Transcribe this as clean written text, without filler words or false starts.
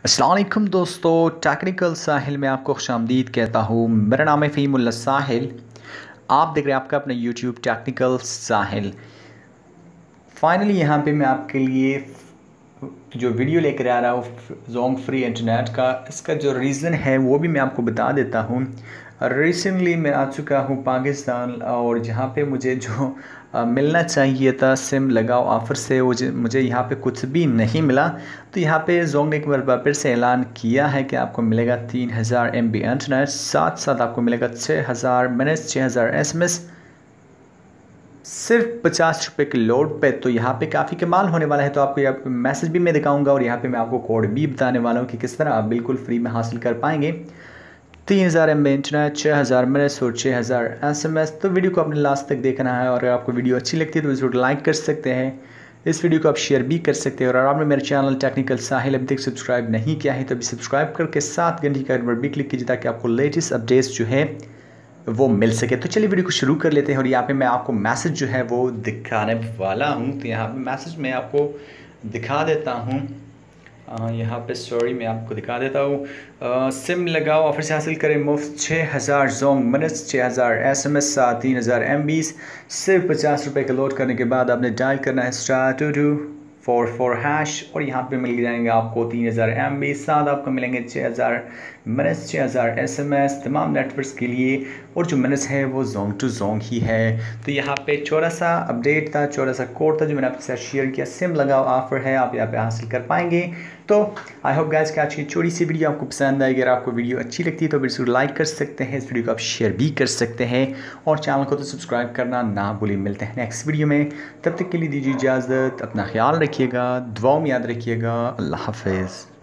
अस्सलाम वालेकुम दोस्तों, टेक्निकल साहिल में आपको खुशामदीद कहता हूँ। मेरा नाम है फ़हीमुल्लाह साहिल। आप देख रहे हैं आपका अपना यूट्यूब टेक्निकल साहिल। फाइनली यहाँ पे मैं आपके लिए जो वीडियो लेकर आ रहा हूँ जोंग फ्री इंटरनेट का, इसका जो रीज़न है वो भी मैं आपको बता देता हूँ। रिसेंटली मैं आ चुका हूँ पाकिस्तान और जहाँ पे मुझे जो मिलना चाहिए था सिम लगाओ ऑफ़र से वो मुझे यहाँ पे कुछ भी नहीं मिला। तो यहाँ पे जोंग ने एक बार फिर से ऐलान किया है कि आपको मिलेगा 3000 MB इंटरनेट, साथ साथ आपको मिलेगा 6000 मिनट्स, 6000 SMS, सिर्फ 50 रुपये के लोड पे। तो यहाँ पे काफ़ी कमाल होने वाला है। तो आपको यहाँ मैसेज भी मैं दिखाऊंगा और यहाँ पे मैं आपको कोड भी बताने वाला हूँ कि किस तरह आप बिल्कुल फ्री में हासिल कर पाएंगे 3000 MB इंटरनेट, 6000 मिनट्स और 6000 SMS। तो वीडियो को अपने लास्ट तक देखना है और अगर आपको वीडियो अच्छी लगती है तो वीडियो को लाइक कर सकते हैं, इस वीडियो को आप शेयर भी कर सकते हैं। और अगर आपने मेरे चैनल टेक्निकल साहिल अभी तक सब्सक्राइब नहीं किया है तो अभी सब्सक्राइब करके साथ घंटी का बटन भी क्लिक कीजिए ताकि आपको लेटेस्ट अपडेट्स जो है वो मिल सके। तो चलिए वीडियो को शुरू कर लेते हैं और यहाँ पे मैं आपको मैसेज जो है वो दिखाने वाला हूँ। तो यहाँ पे मैसेज मैं आपको दिखा देता हूँ। यहाँ पे सॉरी मैं आपको दिखा देता हूँ। सिम लगाओ ऑफर से हासिल करें मुफ्त 6000 जोंग मिनट्स, 6000 SMS, 3000 MB, सिर्फ 50 रुपये का लोड करने के बाद आपने डायल करना है *2244# और यहाँ पे मिल जाएंगे आपको 3000 MB, साथ आपको मिलेंगे 6000 मिनट्स, 6000 SMS तमाम नेटवर्क्स के लिए। और जो मिनट्स है वो जोंग टू जोंग ही है। तो यहाँ पे छोटा सा अपडेट था, छोटा सा कोड था जो मैंने आपके साथ शेयर किया। सिम लगाओ ऑफर है, आप यहाँ पे हासिल कर पाएंगे। तो आई होप गाइस कि आज की छोटी सी वीडियो आपको पसंद आएगी। अगर आपको वीडियो अच्छी लगती है तो वीडियो को लाइक कर सकते हैं, इस वीडियो को आप शेयर भी कर सकते हैं और चैनल को तो सब्सक्राइब करना ना भूलिए। मिलते हैं नेक्स्ट वीडियो में, तब तक के लिए दीजिए इजाज़त। अपना ख्याल रखिएगा, दुआओं में याद रखिएगा। अल्लाह हाफिज़।